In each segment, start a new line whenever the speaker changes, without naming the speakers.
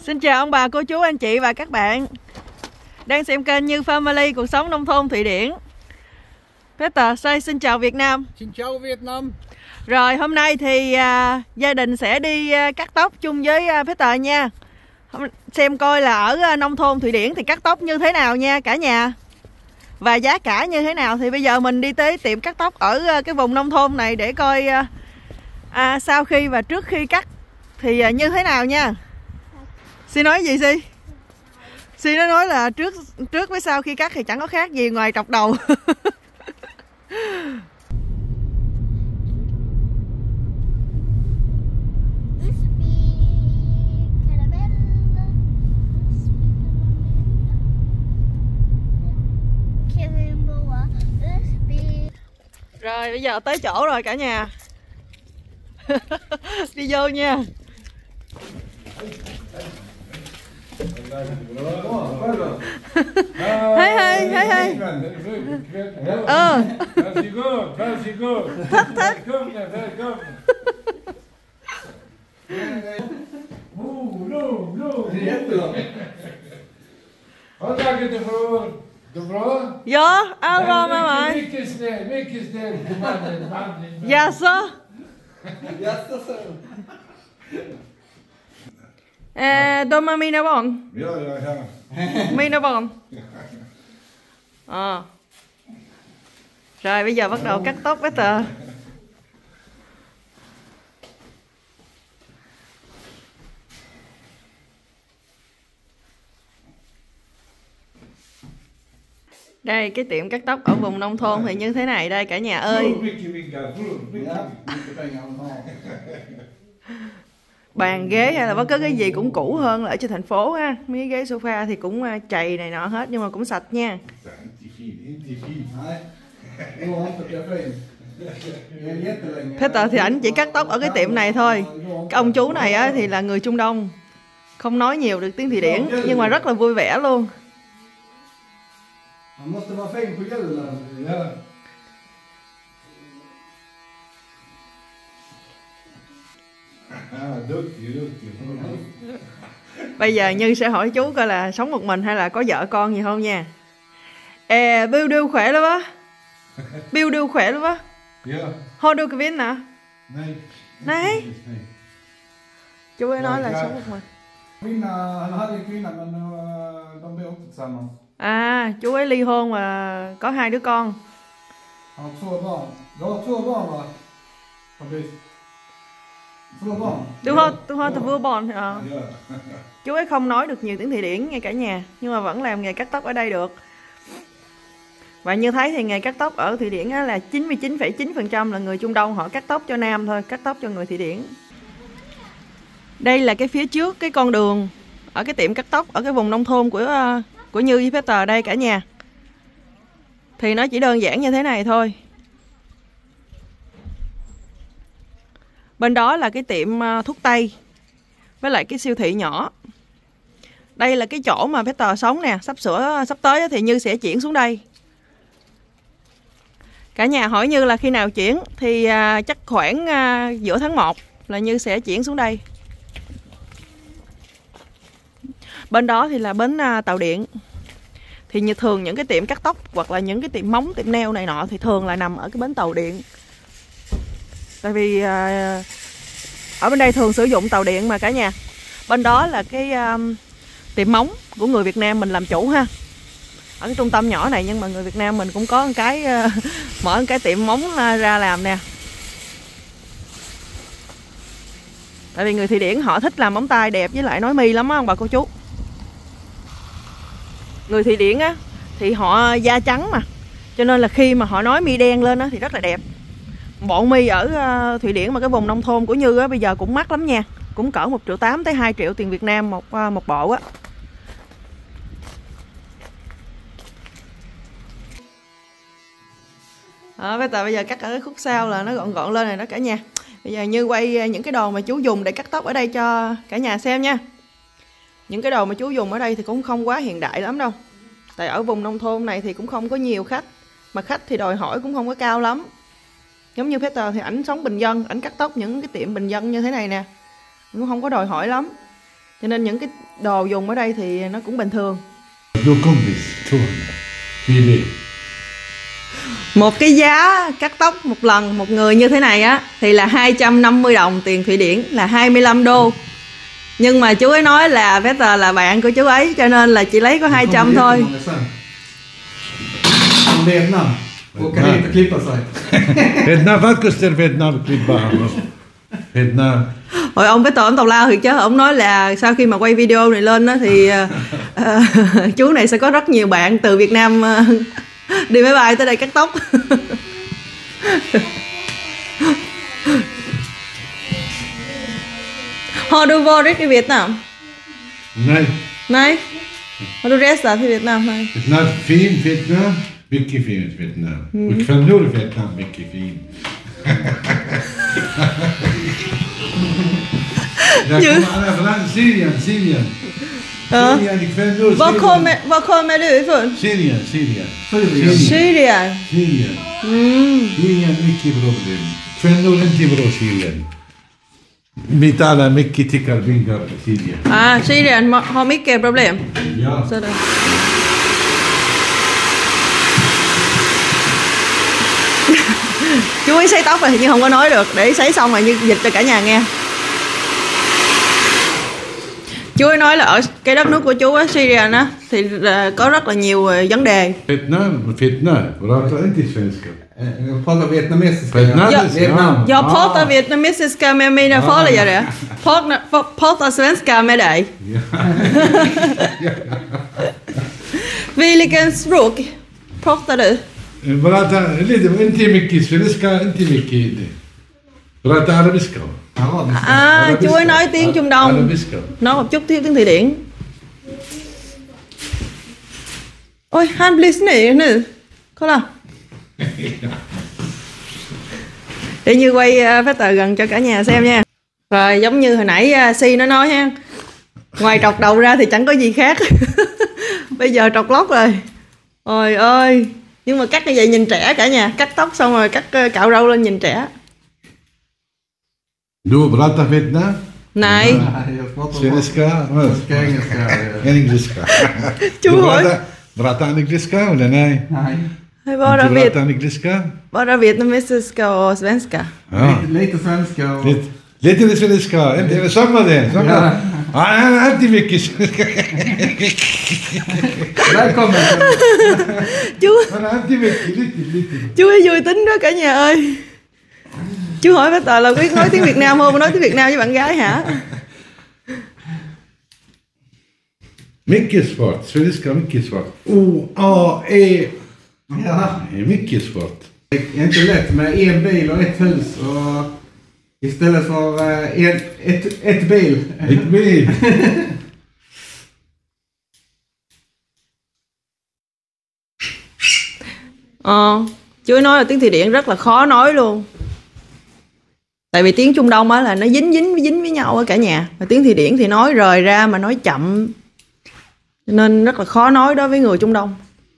Xin chào ông bà, cô chú, anh chị và các bạn đang xem kênh Như Family cuộc sống nông thôn Thụy Điển. Peter xin chào Việt Nam.
Xin chào Việt Nam.
Rồi hôm nay thì gia đình sẽ đi cắt tóc chung với Peter nha. Xem coi là ở nông thôn Thụy Điển thì cắt tóc như thế nào nha cả nhà. Và giá cả như thế nào. Thì bây giờ mình đi tới tiệm cắt tóc ở cái vùng nông thôn này để coi sau khi và trước khi cắt thì như thế nào nha. Si nói gì Si? Si nó nói là trước với sau khi cắt thì chẳng có khác gì ngoài trọc đầu. Rồi bây giờ tới chỗ rồi cả nhà. Đi vô nha. Hej.
Varsågod.
Tack.
Välkomna. Jättebra. Vad tackar du för? Det bra?
Ja, allt bra med mig.
Mycket snäll. Mannen.
Jaså? De är mina barn.
Ja.
Mina barn. Rồi bây giờ bắt đầu cắt tóc Peter. Đây cái tiệm cắt tóc ở vùng nông thôn thì như thế này đây cả nhà ơi. Bàn ghế hay là bất cứ cái gì cũng cũ hơn là ở trên thành phố ha. Mấy ghế sofa thì cũng chày này nọ hết nhưng mà cũng sạch nha. Peter thì ảnh chỉ cắt tóc ở cái tiệm này thôi. Cái ông chú này á, thì là người Trung Đông, không nói nhiều được tiếng Thụy Điển nhưng mà rất là vui vẻ luôn. Bây giờ Như sẽ hỏi chú coi là sống một mình hay là có vợ con gì không nha. Bill điêu khỏe lắm á. Bill điêu khỏe lắm á. Har du kvinna? Nej. Chú ấy nói là sống một mình.
Han hade en kvinna men de blev också tillsammans.
Chú ấy ly hôn và có 2 đứa con.
Han har 2 barn. Du har 2 barn va? Fabrice. 2 barn.
Du har 2 barn. Chú ấy không nói được nhiều tiếng Thụy Điển nghe cả nhà, nhưng mà vẫn làm nghề cắt tóc ở đây được. Và như thấy thì nghề cắt tóc ở Thụy Điển là 99,9% là người Trung Đông họ cắt tóc cho nam thôi, cắt tóc cho người Thụy Điển. Đây là cái phía trước cái con đường ở cái tiệm cắt tóc ở cái vùng nông thôn của Như với Peter đây cả nhà. Thì nó chỉ đơn giản như thế này thôi. Bên đó là cái tiệm thuốc tây với lại cái siêu thị nhỏ. Đây là cái chỗ mà Peter sống nè, sắp tới thì Như sẽ chuyển xuống đây. Cả nhà hỏi Như là khi nào chuyển thì chắc khoảng giữa tháng 1 là Như sẽ chuyển xuống đây. Bên đó thì là bến tàu điện. Thì như thường những cái tiệm cắt tóc hoặc là những cái tiệm móng, tiệm nail này nọ thì thường là nằm ở cái bến tàu điện. Tại vì ở bên đây thường sử dụng tàu điện mà cả nhà. Bên đó là cái tiệm móng của người Việt Nam mình làm chủ ha. Ở cái trung tâm nhỏ này nhưng mà người Việt Nam mình cũng có một cái mở một cái tiệm móng ra làm nè. Tại vì người Thụy Điển họ thích làm móng tay đẹp với lại nói mi lắm á ông bà cô chú. Người Thụy Điển á thì họ da trắng mà, cho nên là khi mà họ nói mi đen lên á thì rất là đẹp. Bọn mi ở Thụy Điển mà cái vùng nông thôn của Như á bây giờ cũng mắc lắm nha, cũng cỡ 1,8 triệu tới 2 triệu tiền Việt Nam một bộ á. Bây giờ cắt ở cái khúc sau là nó gọn lên rồi đó cả nhà. Bây giờ Như quay những cái đồ mà chú dùng để cắt tóc ở đây cho cả nhà xem nha. Những cái đồ mà chú dùng ở đây thì cũng không quá hiện đại lắm đâu. Tại ở vùng nông thôn này thì cũng không có nhiều khách. Mà khách thì đòi hỏi cũng không có cao lắm. Giống như Peter thì ảnh sống bình dân, ảnh cắt tóc những cái tiệm bình dân như thế này nè, cũng không có đòi hỏi lắm. cho nên những cái đồ dùng ở đây thì nó cũng bình thường. Một cái giá cắt tóc một lần một người như thế này á thì là 250 đồng tiền Thụy Điển, là 25 đô. Nhưng mà chú ấy nói là Peter là bạn của chú ấy cho nên là chỉ lấy có 200 thôi.
Vietnam. Åka hit och klippa sig.
Vietnam, vad kostar Vietnam att klippa? Vietnam.
Rồi ông Peter ông tào lao thiệt chứ. Ông nói là sau khi mà quay video này lên đó thì chú này sẽ có rất nhiều bạn từ Việt Nam đi máy bay tới đây cắt tóc. Har du varit i Vietnam?
Nej.
Nej. Har du rest till Vietnam? Nej.
Vietnam, fin Vietnam. Mycket fint Vietnam. Och kvinnor i Vietnam, mycket fin. Jag kommer från Syrien. Syrien är kvinnor.
Var kommer du ifrån?
Syrien.
Syrien.
Syrien, mycket problem. Kvinnor inte bra Syrien. Vi talar mycket tickarbingar i Syrien.
Syrien har mycket problem.
Ja.
Så det. Chú ấy sấy tóc rồi nhưng không có nói được, để sấy xong rồi như dịch cho cả nhà nghe. Chú ấy nói là ở cái đất nước của chú á, Syria á, thì có rất là nhiều vấn đề.
Vietnam, pratar inte svenska.
Jag pratar vietnamesiska.
Vietnam.
Jag pratar vietnamesiska med mina följare. Pratar svenska med dig. Vilken språk pratar du?
Pratar lite, inte mycket svenska, inte mycket. Pratar arabiska.
Chú ấy nói tiếng Trung Đông. Nói một chút tiếng Thụy Điển. Ôi, han blir snygg nu. Kolla. Để Như quay Peter gần cho cả nhà xem nha. Rồi giống như hồi nãy Si nó nói ha, ngoài trọc đầu ra thì chẳng có gì khác. Bây giờ trọc lóc rồi. Ôi ơi. Nhưng mà cắt như vậy nhìn trẻ cả nhà. Cắt tóc xong rồi cắt cạo râu lên nhìn trẻ.
Du pratar Vietnam?
Này.
Svenska? Engelska.
Chú hỏi.
Pratar engelska eller nej?
Nej.
Bara vietnamesiska och svenska.
Ja.
Lite svenska och...
Lite svenska. Inte samma det. Inte mycket svenska.
Välkommen.
Chú ấy vui tính đó cả nhà ơi. Chú hỏi Peter là biết nói tiếng Việt Nam không? Nói tiếng Việt Nam với bạn gái hả?
Mycket svårt. Svenska mycket svårt. O-A-E.
Ja.
Mycket svårt.
Det är inte lätt med en bil och ett hus och istället för ett bil.
Ett bil.
Chú ấy nói là tiếng Thụy Điển rất là khó nói luôn. Tại vì tiếng Trung Đông á là nó dính với nhau á cả nhà. Mà tiếng Thụy Điển thì nói rời ra mà nói chậm. Cho nên rất là khó nói đối với người Trung Đông.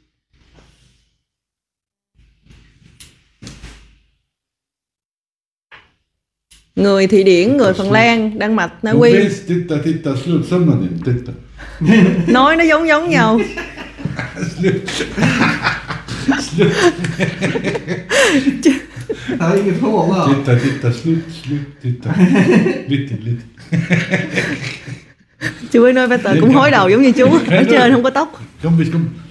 Người Thụy Điển, người Phần Lan, Đan Mạch, Na Uy.
Titta, slut samman titta.
Nói nó giống nhau.
Slut.
Har inget hår va?
Titta, slut, titta. Lite.
Chú ấy nói Peter cũng hối đầu giống như chú. Ở trên không có tóc.
Kom.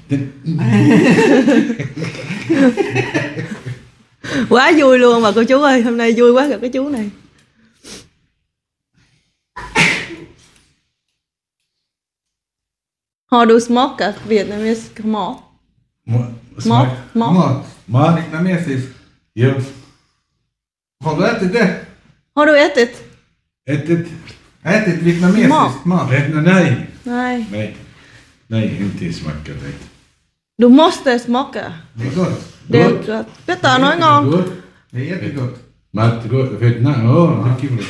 Quá vui luôn mà cô chú ơi. Hôm nay vui quá gặp cái chú này. Har du smakat vietnamesisk mat?
Mat. Vietnamesisk.
Ja.
Har du ätit det?
Har du ätit?
Ätit vietnamesisk mat?
Nej, inte smakat det.
Du måste smaka.
Det är gott.
Det är gott. Peter nói ngon.
Det är jättegott.
Mat gott. Vietnam. Mycket bra.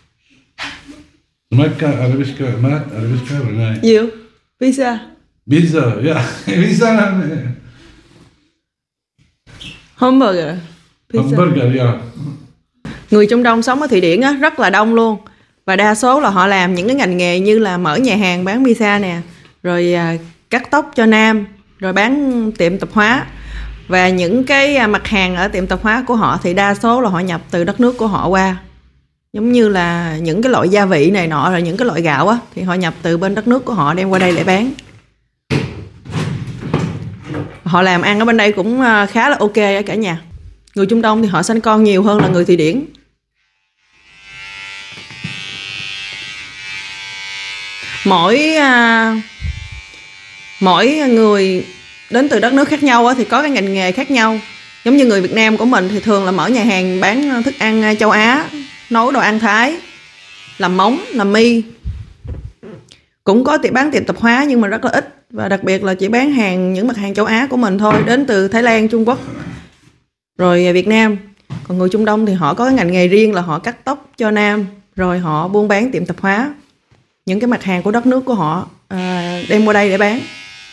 Smaka arabiska mat, arabiska eller nej?
Jo. Pizza.
Ja. Pizza.
Hamburger. Pizza.
Hamburger, ja.
Người Trung Đông sống ở Thụy Điển á, rất là đông luôn. Và đa số là họ làm những cái ngành nghề như là mở nhà hàng bán pizza nè, rồi cắt tóc cho nam, rồi bán tiệm tạp hóa. Và những cái mặt hàng ở tiệm tạp hóa của họ thì đa số là họ nhập từ đất nước của họ qua. Giống như là những cái loại gia vị này nọ, rồi những cái loại gạo á, thì họ nhập từ bên đất nước của họ đem qua đây để bán. Họ làm ăn ở bên đây cũng khá là ok á cả nhà. Người Trung Đông thì họ sanh con nhiều hơn là người Thụy Điển. Mỗi người đến từ đất nước khác nhau á, thì có cái ngành nghề khác nhau. Giống như người Việt Nam của mình thì thường là mở nhà hàng bán thức ăn châu Á, nấu đồ ăn Thái, làm móng, làm mi. Cũng có bán tiệm tạp hóa nhưng mà rất là ít. Và đặc biệt là chỉ bán những mặt hàng châu Á của mình thôi, đến từ Thái Lan, Trung Quốc, rồi Việt Nam. Còn người Trung Đông thì họ có cái ngành nghề riêng là họ cắt tóc cho nam, rồi họ buôn bán tiệm tạp hóa. Những cái mặt hàng của đất nước của họ đem qua đây để bán.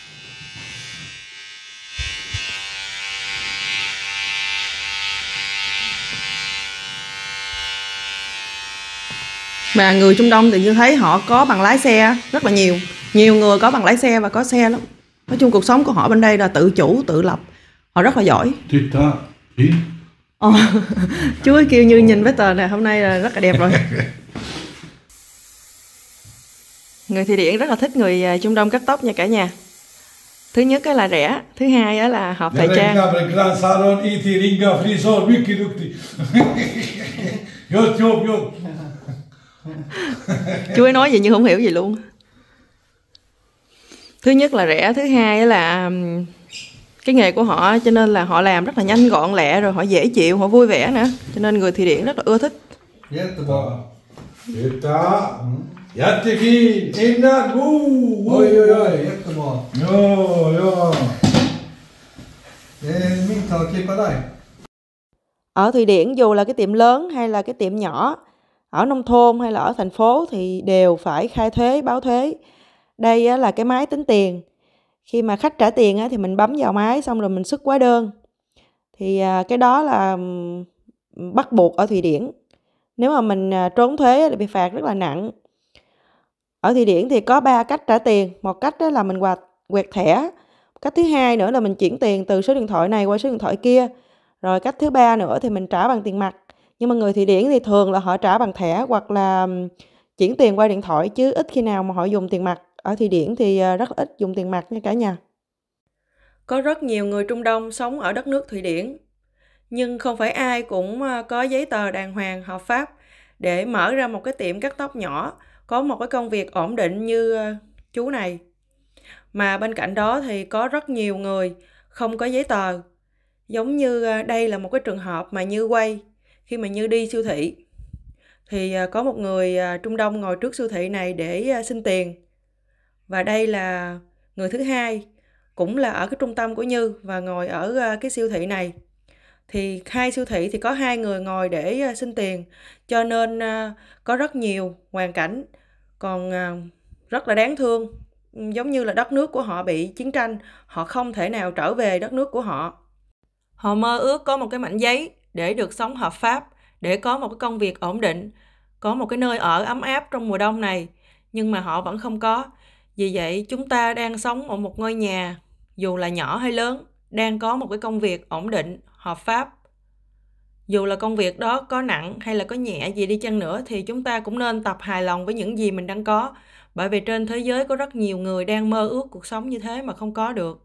Và người Trung Đông thì như thấy họ có bằng lái xe rất là nhiều. Nhiều người có bằng lái xe và có xe lắm. Nói chung cuộc sống của họ bên đây là tự chủ, tự lập. Họ rất là giỏi.
Titta, fin.
Chú ấy kêu như nhìn với tờ này hôm nay là rất là đẹp rồi. Người Thụy Điển rất là thích người Trung Đông cắt tóc nha cả nhà. Thứ nhất là rẻ, thứ hai là hợp thời trang. Chú ấy nói gì nhưng không hiểu gì luôn. Thứ nhất là rẻ, thứ hai là cái nghề của họ, cho nên là họ làm rất là nhanh gọn lẹ, rồi họ dễ chịu, họ vui vẻ nữa, cho nên người Thụy Điển rất là ưa thích.
Jättefin! Innan! Oj, oj, oj, jättebra! Ja. Det är min tur att klippa dig.
Ở Thụy Điển dù là cái tiệm lớn hay là cái tiệm nhỏ, ở nông thôn hay là ở thành phố thì đều phải khai thuế, báo thuế. Đây là cái máy tính tiền. Khi mà khách trả tiền thì mình bấm vào máy xong rồi mình xuất hóa đơn. Thì cái đó là bắt buộc ở Thụy Điển. Nếu mà mình trốn thuế thì bị phạt rất là nặng. Ở Thụy Điển thì có 3 cách trả tiền. Một cách đó là mình quẹt thẻ. Cách thứ hai nữa là mình chuyển tiền từ số điện thoại này qua số điện thoại kia. Rồi cách thứ ba nữa thì mình trả bằng tiền mặt. Nhưng mà người Thụy Điển thì thường là họ trả bằng thẻ hoặc là chuyển tiền qua điện thoại, chứ ít khi nào mà họ dùng tiền mặt. Ở Thụy Điển thì rất là ít dùng tiền mặt nha cả nhà. Có rất nhiều người Trung Đông sống ở đất nước Thụy Điển. Nhưng không phải ai cũng có giấy tờ đàng hoàng, hợp pháp để mở ra một cái tiệm cắt tóc nhỏ, có một cái công việc ổn định như chú này. Mà bên cạnh đó thì có rất nhiều người không có giấy tờ. Giống như đây là một cái trường hợp mà Như quay khi mà Như đi siêu thị. Thì có một người Trung Đông ngồi trước siêu thị này để xin tiền. Và đây là người thứ hai, cũng là ở cái trung tâm của Như và ngồi ở cái siêu thị này. Thì hai siêu thị thì có 2 người ngồi để xin tiền, cho nên có rất nhiều hoàn cảnh còn rất là đáng thương. Giống như là đất nước của họ bị chiến tranh, họ không thể nào trở về đất nước của họ. Họ mơ ước có một cái mảnh giấy để được sống hợp pháp, để có một cái công việc ổn định, có một cái nơi ở ấm áp trong mùa đông này, nhưng mà họ vẫn không có. Vì vậy chúng ta đang sống ở một ngôi nhà, dù là nhỏ hay lớn, đang có một cái công việc ổn định, hợp pháp. Dù là công việc đó có nặng hay là có nhẹ gì đi chăng nữa thì chúng ta cũng nên tập hài lòng với những gì mình đang có. Bởi vì trên thế giới có rất nhiều người đang mơ ước cuộc sống như thế mà không có được.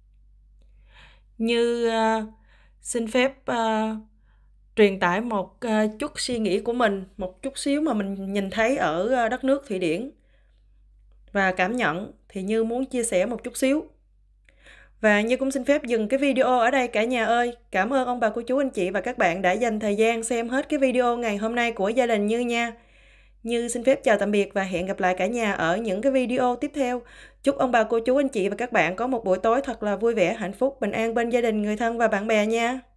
Như xin phép truyền tải một chút suy nghĩ của mình, một chút xíu mà mình nhìn thấy ở đất nước Thụy Điển. Và cảm nhận thì Như muốn chia sẻ một chút xíu. Và Như cũng xin phép dừng cái video ở đây cả nhà ơi. Cảm ơn ông bà cô chú anh chị và các bạn đã dành thời gian xem hết cái video ngày hôm nay của gia đình Như nha. Như xin phép chào tạm biệt và hẹn gặp lại cả nhà ở những cái video tiếp theo. Chúc ông bà cô chú anh chị và các bạn có một buổi tối thật là vui vẻ, hạnh phúc, bình an bên gia đình, người thân và bạn bè nha.